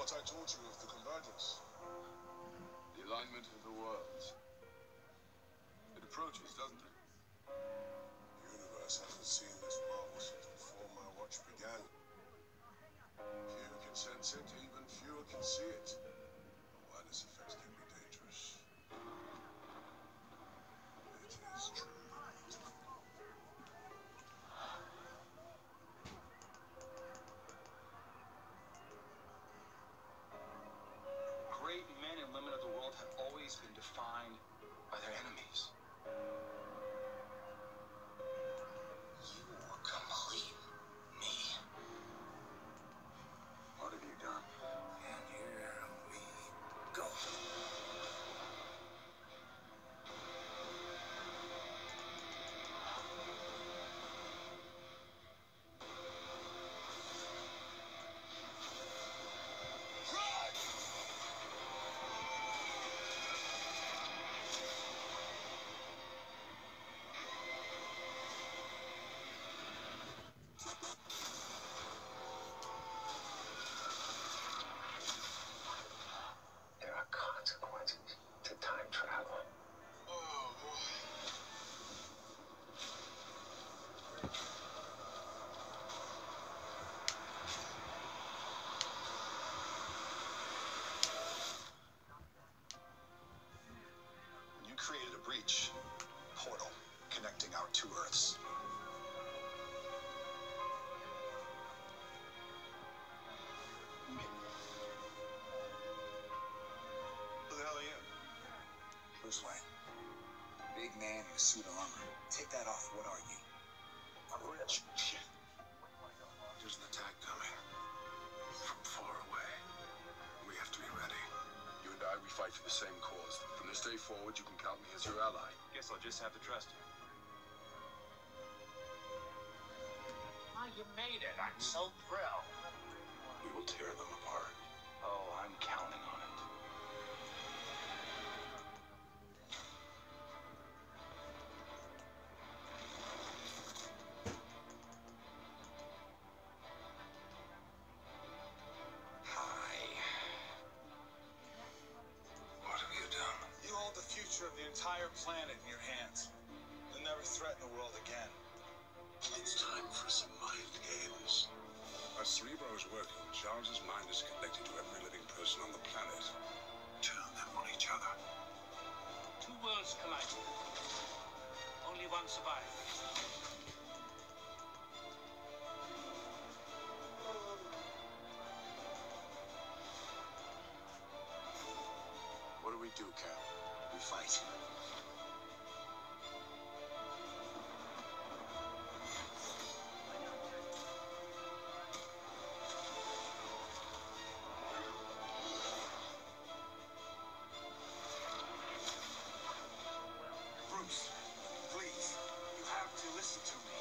what I told you of the convergence. The alignment of the worlds. It approaches, doesn't it? The universe hasn't seen this marvel since before my watch began. Few can sense it, even fewer can see it. Why this effect can be dangerous. It is true. Great men and women of the world have always been defined by their enemies. You complete me. What have you done? And here we go. There are consequences to time travel. Oh, boy. You created a breach, portal, connecting our two Earths. Who the hell are you? Bruce Wayne. Big man in a suit of armor. Take that off. What are you? I'm rich. Shit. There's an attack coming. From far away. We have to be ready. You and I, we fight for the same cause. From this day forward, you can count me as your ally. Guess I'll just have to trust you. Oh, you made it. I'm so thrilled. We will tear them apart. Oh, I'm counting on it. Hi. What have you done? You hold the future of the entire planet in your hands. You'll never threaten the world again. It's time for some mind games. As Cerebro is working, Charles's mind is connected to every living person on the planet. Turn them on each other. Two worlds collide. Only one survives. What do we do, Cap? We fight. Bruce, please, you have to listen to me.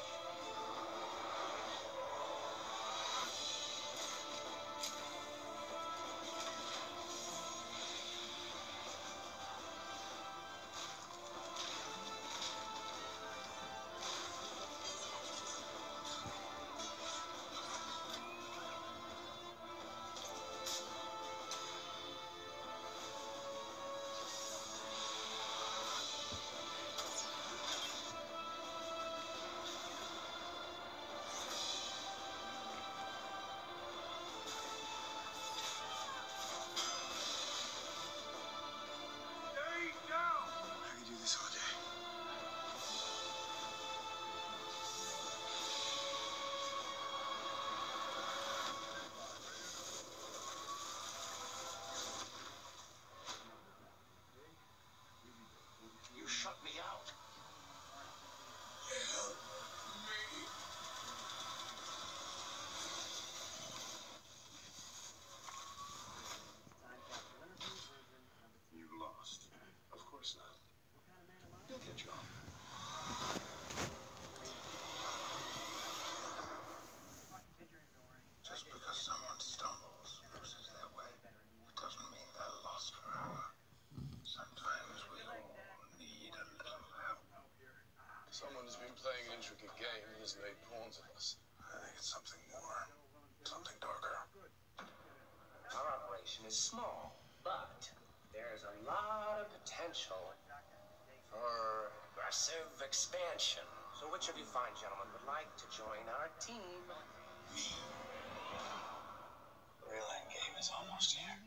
I could do this all day. You shut me out. Help me. You lost. Of course not. You'll get your own. Just because someone stumbles, loses their way, it doesn't mean they're lost forever. Sometimes we all need a little help. Someone has been playing an intricate game and has made pawns of us. I think it's something more. Something darker. All right, is small, but there's a lot of potential for aggressive expansion. So which of you fine gentlemen would like to join our team? Me. The real end game is almost here.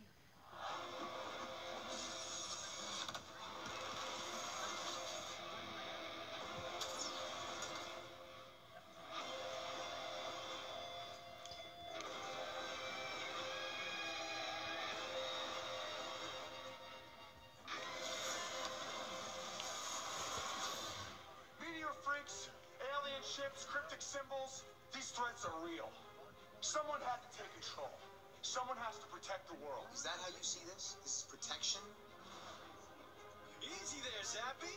Meteor freaks, alien ships, cryptic symbols. These threats are real. Someone had to take control. Someone has to protect the world. Is that how you see this? This is protection? Easy there, Zappy.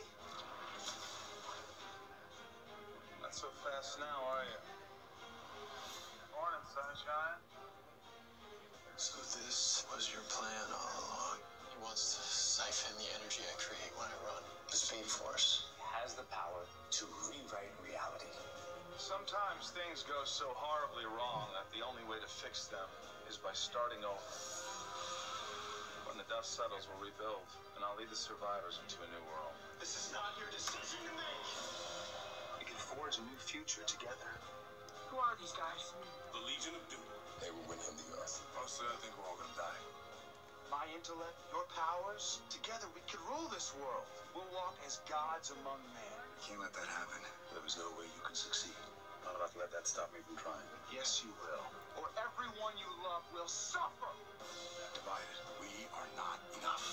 Not so fast now, are you? Morning, sunshine. So this was your plan all along. He wants to siphon the energy I create when I run. The Speed Force has the power to rewrite reality. Sometimes things go so horribly wrong that the only way to fix them is by starting over. When the dust settles, we'll rebuild, and I'll lead the survivors into a new world. This is not your decision to make. We can forge a new future together. Who are these guys? The Legion of Doom. They will win him the Earth. Honestly, I think we're all gonna die. My intellect, your powers, together we can rule this world. We'll walk as gods among men. Can't let that happen. There is no way you can succeed. I'm not about to let that stop me from trying. Yes, you will. Or everyone you love will suffer. Divided, we are not enough.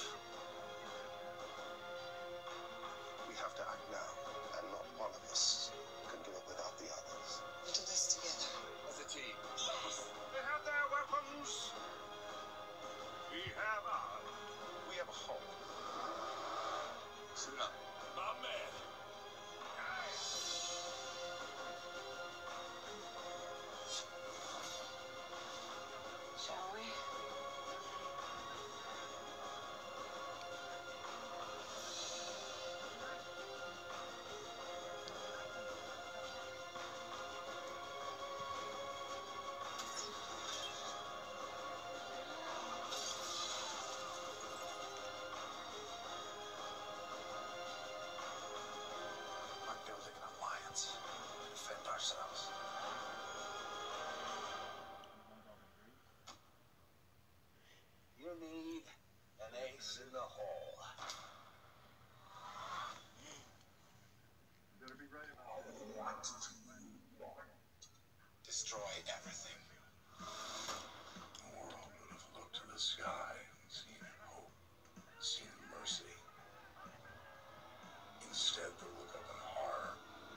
We have to act now, and not one of us can do it without the others. We do this together. As a team. They have their weapons. We have ours. We have a home. Suit up. My man. Shall we? By building an alliance to defend ourselves. You need an ace in the hole. Destroy everything. The world would have looked to the sky and seen hope, seen mercy. Instead, they look up in horror.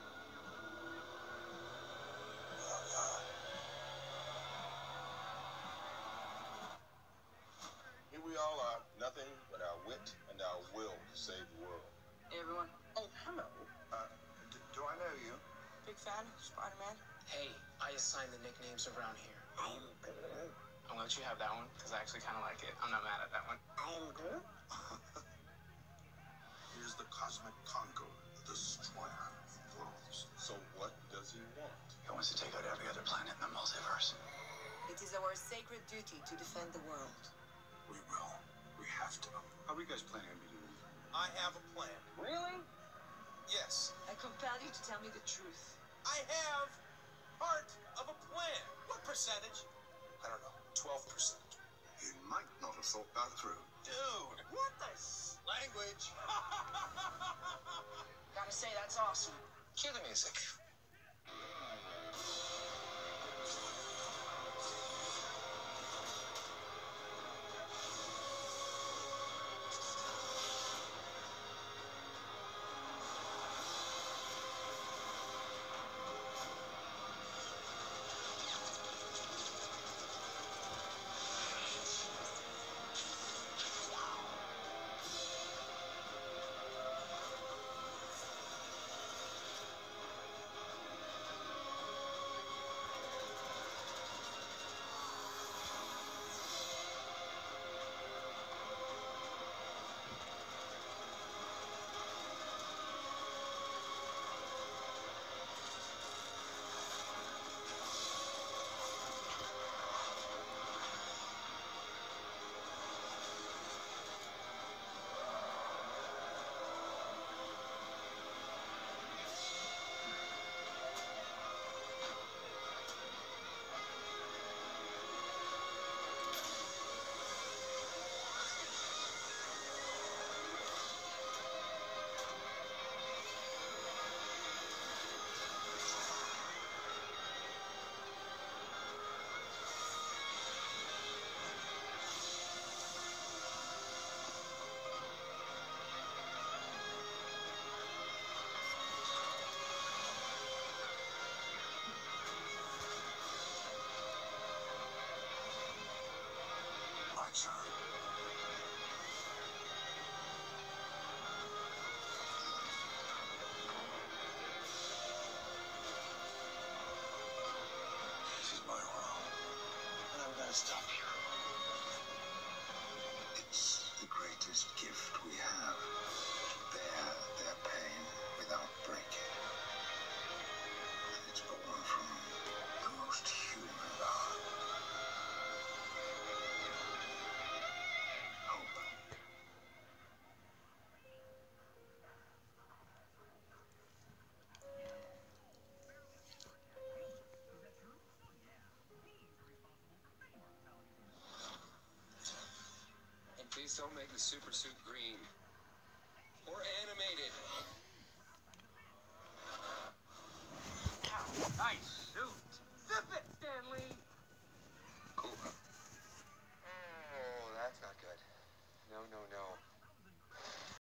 Here we all are, nothing but our wit and our will to save the world. Hey, everyone. Oh, hello. Do I know you? Big fan? Spider-Man? Hey, I assign the nicknames around here. I am Groot. I'll let you have that one, because I actually kind of like it. I'm not mad at that one. I am Groot. Here's the cosmic conqueror, the destroyer of worlds. So what does he want? He wants to take out every other planet in the multiverse. It is our sacred duty to defend the world. We will. We have to. How are you guys planning on meeting me? I have a plan. Really? Yes, I compel you to tell me the truth. I have part of a plan. What percentage? I don't know, 12%. He might not have thought that through. Dude, what the language? Gotta say, that's awesome. Cue the music. to stop you. It's the greatest gift we have, to bear their pain without breaking. And it's born from the most human of our hope. And please don't make the super suit green.